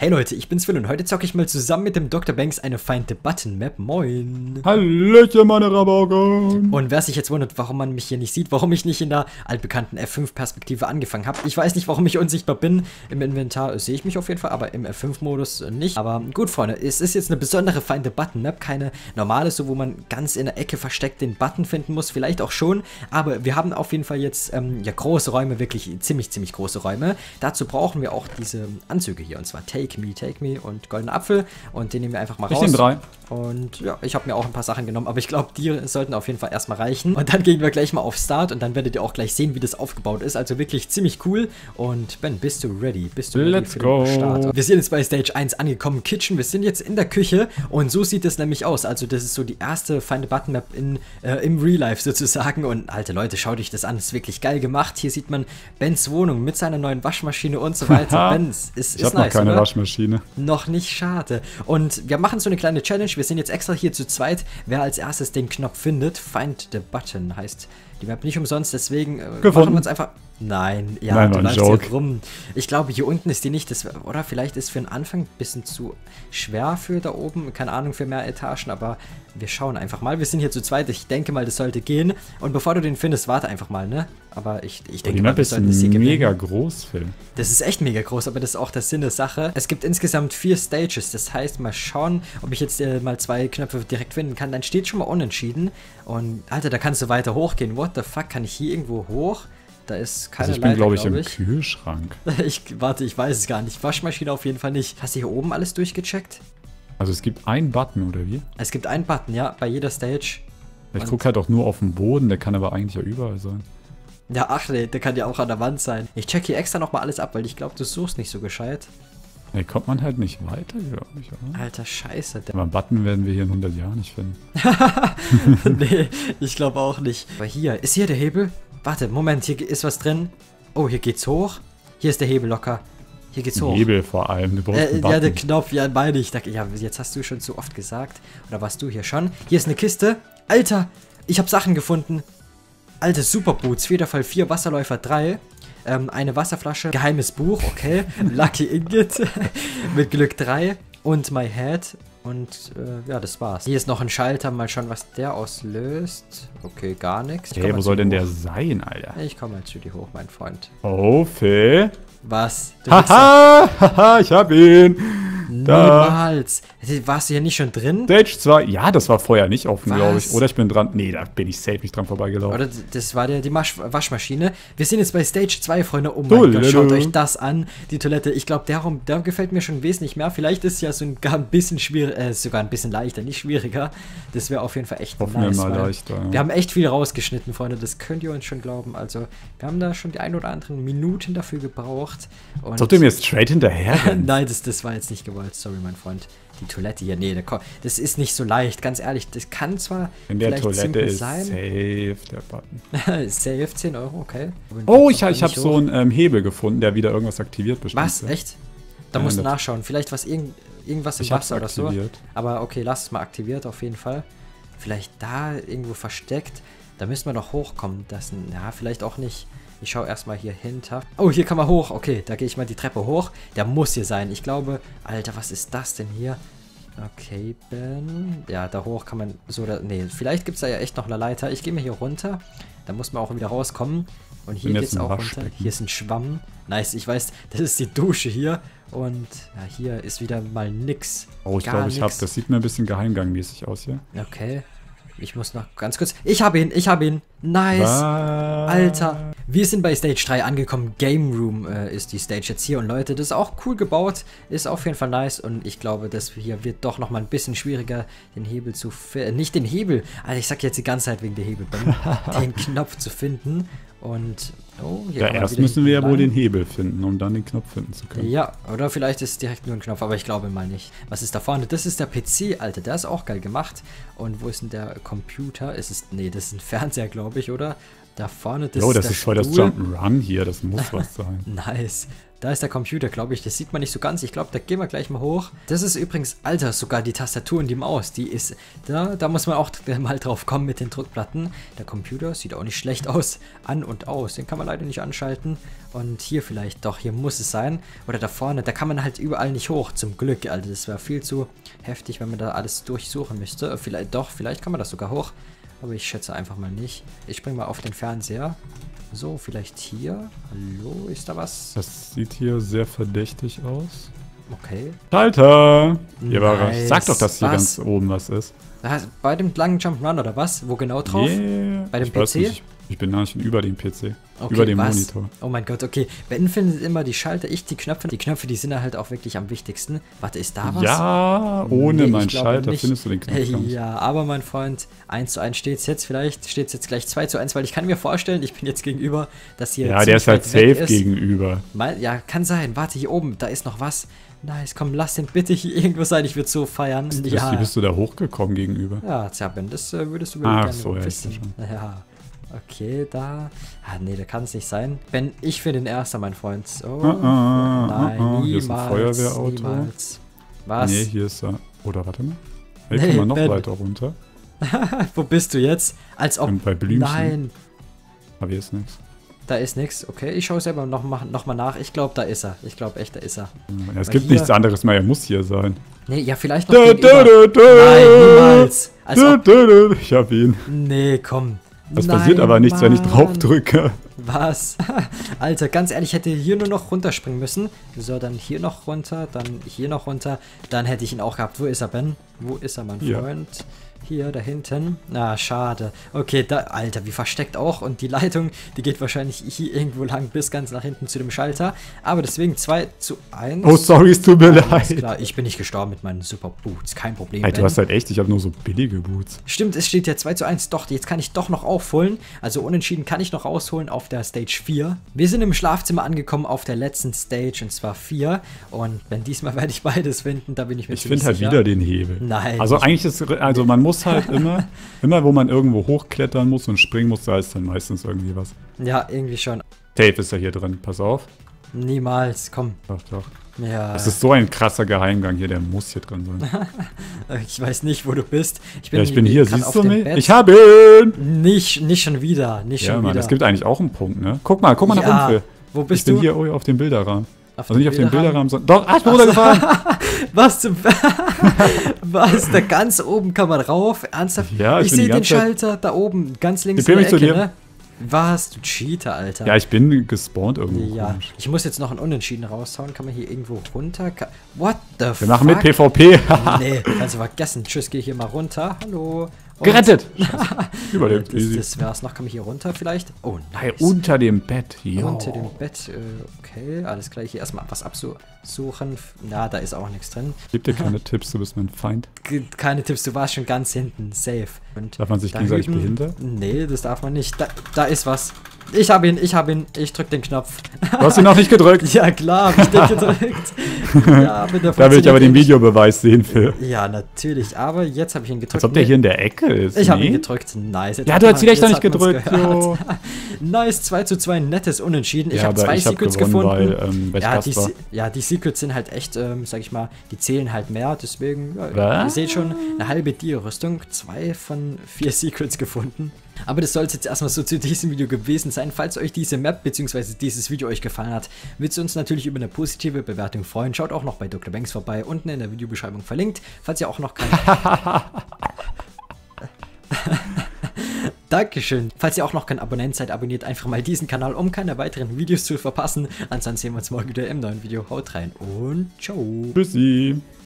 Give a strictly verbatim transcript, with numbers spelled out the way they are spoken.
Hey Leute, ich bin's Phil und heute zocke ich mal zusammen mit dem Doktor Banks eine Find the Button Map. Moin! Hallöchen, meine Rabauken! Und wer sich jetzt wundert, warum man mich hier nicht sieht, warum ich nicht in der altbekannten F fünf Perspektive angefangen habe. Ich weiß nicht, warum ich unsichtbar bin. Im Inventar sehe ich mich auf jeden Fall, aber im F fünf Modus nicht. Aber gut, Freunde, es ist jetzt eine besondere Find the Button Map. Keine normale, so wo man ganz in der Ecke versteckt den Button finden muss. Vielleicht auch schon, aber wir haben auf jeden Fall jetzt ähm, ja, große Räume, wirklich ziemlich, ziemlich große Räume. Dazu brauchen wir auch diese Anzüge hier, und zwar Take Me, Take Me und Goldener Apfel. Und den nehmen wir einfach mal raus. Ich nehme drei. Und ja, ich habe mir auch ein paar Sachen genommen, aber ich glaube, die sollten auf jeden Fall erstmal reichen. Und dann gehen wir gleich mal auf Start und dann werdet ihr auch gleich sehen, wie das aufgebaut ist. Also wirklich ziemlich cool. Und Ben, bist du ready? Bist du ready Let's für go. den Start? Wir sind jetzt bei Stage eins angekommen, Kitchen. Wir sind jetzt in der Küche und so sieht es nämlich aus. Also das ist so die erste Find a Button Map in, äh, im Real Life sozusagen. Und alte Leute, schaut euch das an. Das ist wirklich geil gemacht. Hier sieht man Bens Wohnung mit seiner neuen Waschmaschine und so weiter. Bens ist, ich ist habe nice, noch keine oder? Waschmaschine. Noch nicht, schade. Und wir machen so eine kleine Challenge. Wir sind jetzt extra hier zu zweit. Wer als erstes den Knopf findet, Find the Button heißt die Map nicht umsonst. Deswegen äh, machen wir uns einfach... Nein, ja, Nein, du war ein läufst Joke. hier rum. Ich glaube, hier unten ist die nicht. Das, oder vielleicht ist für den Anfang ein bisschen zu schwer für da oben. Keine Ahnung, für mehr Etagen. Aber wir schauen einfach mal. Wir sind hier zu zweit. Ich denke mal, das sollte gehen. Und bevor du den findest, warte einfach mal, ne? Aber ich, ich denke die mal, Map wir ist sollten das hier mega gewinnen. groß, Phil. Das ist echt mega groß, aber das ist auch der Sinn der Sache. Es gibt insgesamt vier Stages. Das heißt, mal schauen, ob ich jetzt äh, mal zwei Knöpfe direkt finden kann. Dann steht schon mal unentschieden. Und, Alter, da kannst du weiter hochgehen. What the fuck? Kann ich hier irgendwo hoch? Da ist keine Also ich bin, Leiter, glaube ich, glaub im ich. Kühlschrank. ich. Warte, ich weiß es gar nicht. Waschmaschine auf jeden Fall nicht. Hast du hier oben alles durchgecheckt? Also es gibt einen Button, oder wie? Es gibt einen Button, ja, bei jeder Stage. Ich gucke halt auch nur auf den Boden, der kann aber eigentlich ja überall sein. Ja, ach nee, der kann ja auch an der Wand sein. Ich check hier extra nochmal alles ab, weil ich glaube, du suchst nicht so gescheit. Hier kommt man halt nicht weiter, glaube ich, oder? Alter, scheiße. Der Aber einen Button werden wir hier in hundert Jahren nicht finden. nee, ich glaube auch nicht. Aber hier, ist hier der Hebel? Warte, Moment, hier ist was drin. Oh, hier geht's hoch. Hier ist der Hebel locker. Hier geht's hoch. Hebel vor allem, du brauchst Äh, einen Button. ja, der Knopf, ja, meine ich. Ja, jetzt hast du schon zu oft gesagt. Oder warst du hier schon? Hier ist eine Kiste. Alter, ich habe Sachen gefunden. Alte Superboots, Federfall vier, Wasserläufer drei. Ähm, eine Wasserflasche, geheimes Buch, okay. Lucky Ingot mit Glück drei. Und My Head. Und äh, ja, das war's. Hier ist noch ein Schalter, mal schauen, was der auslöst. Okay, gar nichts. Hey, wo soll denn der sein, Alter? Ich komme mal zu dir hoch, mein Freund. Oh, Phil. Was? Du Haha, haha, ich hab ihn. Da. Niemals. Warst du hier nicht schon drin? Stage zwei. Ja, das war vorher nicht offen, glaube ich. Was? Oder ich bin dran. Nee, da bin ich safe nicht dran vorbeigelaufen. Oder das war der, die Masch Waschmaschine. Wir sind jetzt bei Stage zwei, Freunde. Oh mein Toll, Gott, schaut Leute. euch das an. Die Toilette. Ich glaube, darum, der gefällt mir schon wesentlich mehr. Vielleicht ist es ja so ein, gar ein bisschen schwieriger, äh, sogar ein bisschen leichter, nicht schwieriger. Das wäre auf jeden Fall echt Hoffen nice. wir mal weil leichter. Ja. Wir haben echt viel rausgeschnitten, Freunde. Das könnt ihr uns schon glauben. Also, wir haben da schon die ein oder anderen Minuten dafür gebraucht. Und Sollt ihr mir jetzt straight hinterher? Nein, das, das war jetzt nicht gewollt. Sorry, mein Freund. Die Toilette hier, nee, das ist nicht so leicht, ganz ehrlich. Das kann zwar In der vielleicht Toilette simpel ist sein. safe der Button. Safe, zehn Euro, okay. Oh, ich, ich habe so einen ähm, Hebel gefunden, der wieder irgendwas aktiviert bestimmt. Was? Echt? Da Ja, musst du das- nachschauen. Vielleicht was irgend, irgendwas im Ich hab's Wasser oder so. aktiviert. Aber okay, lass es mal aktiviert auf jeden Fall. Vielleicht da irgendwo versteckt. Da müssen wir doch hochkommen. Das, ja, vielleicht auch nicht. Ich schaue erstmal hier hinter. Oh, hier kann man hoch. Okay, da gehe ich mal die Treppe hoch. Der muss hier sein. Ich glaube, Alter, was ist das denn hier? Okay, Ben. Ja, da hoch kann man so oder. Nee, vielleicht gibt es da ja echt noch eine Leiter. Ich gehe mal hier runter. Da muss man auch wieder rauskommen. Und hier Bin geht es jetzt im auch runter. Waschbecken. Hier ist ein Schwamm. Nice, ich weiß, das ist die Dusche hier. Und ja, hier ist wieder mal nix. Oh, ich Gar glaube, ich habe. nix. Das sieht mir ein bisschen geheimgangmäßig aus hier. Okay. Ich muss noch ganz kurz. Ich habe ihn, ich habe ihn. Nice. Was? Alter. Wir sind bei Stage drei angekommen. Game Room äh, ist die Stage jetzt hier. Und Leute, das ist auch cool gebaut. Ist auf jeden Fall nice. Und ich glaube, das hier wird doch nochmal ein bisschen schwieriger, den Hebel zu finden. Nicht den Hebel. Alter, ich sag jetzt die ganze Zeit wegen der Hebel. Den Knopf zu finden. Und, oh, hier Ja, kann man erst wieder müssen wir ja lang. wohl den Hebel finden, um dann den Knopf finden zu können. Ja, oder vielleicht ist es direkt nur ein Knopf, aber ich glaube mal nicht. Was ist da vorne? Das ist der P C, Alter, der ist auch geil gemacht. Und wo ist denn der Computer? Ist es, nee, das ist ein Fernseher, glaube ich, oder? Da vorne, das Jo, ist das der ist voll das Stuhl. Jump'n'Run hier. Das muss was sein. Nice. Da ist der Computer, glaube ich. Das sieht man nicht so ganz. Ich glaube, da gehen wir gleich mal hoch. Das ist übrigens, Alter, sogar die Tastatur und die Maus. Die ist, da, da muss man auch mal drauf kommen mit den Druckplatten. Der Computer sieht auch nicht schlecht aus. An und aus. Den kann man leider nicht anschalten. Und hier vielleicht, doch, hier muss es sein. Oder da vorne, da kann man halt überall nicht hoch. Zum Glück, Alter. Das wäre viel zu heftig, wenn man da alles durchsuchen müsste. Vielleicht, doch, vielleicht kann man das sogar hoch. Aber ich schätze einfach mal nicht. Ich springe mal auf den Fernseher. So, vielleicht hier. Hallo, ist da was? Das sieht hier sehr verdächtig aus. Okay. Schalter! Hier war er. Nice. Sag doch, dass hier Was? ganz oben was ist. Da, bei dem langen Jump'n'Run oder was? Wo genau drauf? Yeah. Bei dem ich P weiß C? nicht, ich bin nah schon über dem P C. Okay, über dem was? Monitor. Oh mein Gott, okay. Ben findet immer die Schalter, ich die Knöpfe. Die Knöpfe, die sind halt auch wirklich am wichtigsten. Warte, ist da was? Ja, ohne Nee, meinen ich glaube Schalter nicht. findest du den Knopf gar nicht. Ja, aber mein Freund, eins zu eins steht es jetzt vielleicht, steht es jetzt gleich zwei zu eins, weil ich kann mir vorstellen, ich bin jetzt gegenüber, dass hier Ja, der ist ziemlich halt weit weg safe ist. gegenüber. Mal, ja, kann sein. Warte, hier oben, da ist noch was. Nice, komm, lass den bitte hier irgendwo sein, ich würde so feiern. Das, Ja, Wie bist du da hochgekommen gegenüber? ja, tja, Ben, das äh, würdest du wohl Ach gerne so, ja, wissen. ich sehe schon. Ja, okay, da. Ah, nee, da kann es nicht sein. Ben, ich bin den Erster, mein Freund. Oh, Ah, ah, nein, ah, ah, niemals. hier ist ein Feuerwehrauto. Niemals. Was? Nee, hier ist er. Oder warte mal. Hier Nee, kann man noch Ben. weiter runter. Wo bist du jetzt? Als ob. Und bei Blümchen. Nein, Aber hier ist nichts. da ist nichts. Okay, ich schaue selber noch mal, noch mal nach. Ich glaube, da ist er. Ich glaube echt, da ist er. Ja, es Weil gibt hier- nichts anderes mehr, er muss hier sein. Nee, ja, vielleicht noch Da, gegenüber. da, da, da. Nein, niemals. Als Da, ob. da, da. Ich hab ihn. Nee, komm. Das Nein, passiert aber nichts, wenn ich Mann. drauf drücke. Was? Alter, ganz ehrlich, ich hätte hier nur noch runterspringen müssen. So, dann hier noch runter, dann hier noch runter. Dann hätte ich ihn auch gehabt. Wo ist er, Ben? Wo ist er, mein Hier. Freund? Hier, da hinten. Na, schade. Okay, da, Alter, wie versteckt auch. Und die Leitung, die geht wahrscheinlich hier irgendwo lang bis ganz nach hinten zu dem Schalter. Aber deswegen zwei zu eins. Oh, sorry, es tut mir Alles leid. klar, ich bin nicht gestorben mit meinen Super Boots. Kein Problem. Ey, du Ben. hast halt echt, ich habe nur so billige Boots. Stimmt, es steht ja zwei zu eins. Doch, jetzt kann ich doch noch aufholen. Also unentschieden kann ich noch rausholen auf der Stage vier. Wir sind im Schlafzimmer angekommen auf der letzten Stage, und zwar vier. Und wenn diesmal werde ich beides finden, da bin ich mir Ich ziemlich finde halt sicher. wieder den Hebel. Nein. Also eigentlich ist, also man muss halt immer, immer wo man irgendwo hochklettern muss und springen muss, da ist dann meistens irgendwie was. Ja, irgendwie schon. Tape ist ja hier drin, pass auf. Niemals, komm. Doch, doch. Ja, Das ist so ein krasser Geheimgang hier, der muss hier drin sein. ich weiß nicht, wo du bist. Ich bin, Ja, ich bin hier, grad siehst auf du dem mich? Bett. Ich habe ihn! Nicht, nicht schon wieder, nicht Ja, schon Mann, wieder. es gibt eigentlich auch einen Punkt, ne? Guck mal, guck mal Ja, nach unten. wo bist Ich bin du? hier oh, auf dem Bilderrahmen. Auf Also nicht auf dem Bilderrahmen? Bilderrahmen, sondern... Doch, ah, ich bin runtergefahren! Was zum... Was? Da ganz oben kann man rauf? Ernsthaft? Ja, ich ich bin die sehe den ganze Zeit- Schalter da oben, ganz links Ich bin in der mich zu Ecke, dir. ne? Was? Du Cheater, Alter. Ja, ich bin gespawnt irgendwo. Ja, komisch. ich muss jetzt noch ein Unentschieden raushauen. Kann man hier irgendwo runter? Ka What the fuck? Wir machen mit PvP. Nee, kannst du vergessen. Tschüss, geh hier mal runter. Hallo. Und- Gerettet! Überlebt, Das, easy. das wär's noch. Kann man hier runter vielleicht? Oh, Hey, nice. unter dem Bett. Jo. Unter dem Bett, äh, okay, alles gleich. Hier erstmal was absuchen. Na, da ist auch nichts drin. Gib dir keine Tipps, du bist mein Feind. G keine Tipps, du warst schon ganz hinten, safe. Und Darf man sich da gegenseitig hüben- behindern? Nee, das darf man nicht. Da, da ist was. Ich hab ihn, ich hab ihn. Ich drück den Knopf. Du hast ihn noch nicht gedrückt. Ja, klar, hab ich den gedrückt. Ja, aber der Da will ich aber den funktioniert Videobeweis sehen, Phil. nicht. Ja, natürlich, aber jetzt habe ich ihn gedrückt. Als ob der hier in der Ecke ist. Ich habe Nee? ihn gedrückt. Nice. Jetzt Ja, hat du hast man- ihn echt noch jetzt nicht hat man's gedrückt, gehört. jo. Nice, zwei zu zwei, nettes Unentschieden. Ich Ja, habe aber zwei ich hab Secrets gewonnen, gefunden. weil, ähm, weil ich ja, Gast die, war. Se- ja, die Secrets sind halt echt, ähm, sag ich mal, die zählen halt mehr. Deswegen, ja, ihr Was? seht schon, eine halbe Dia-Rüstung. Zwei von vier Secrets gefunden. Aber das soll es jetzt erstmal so zu diesem Video gewesen sein. Falls euch diese Map bzw. dieses Video euch gefallen hat, würdet ihr uns natürlich über eine positive Bewertung freuen. Schaut auch noch bei Doktor Banks vorbei, unten in der Videobeschreibung verlinkt. Falls ihr auch noch kein... Dankeschön. Falls ihr auch noch kein Abonnent seid, abonniert einfach mal diesen Kanal, um keine weiteren Videos zu verpassen. Ansonsten sehen wir uns morgen wieder im neuen Video. Haut rein und ciao. Tschüssi.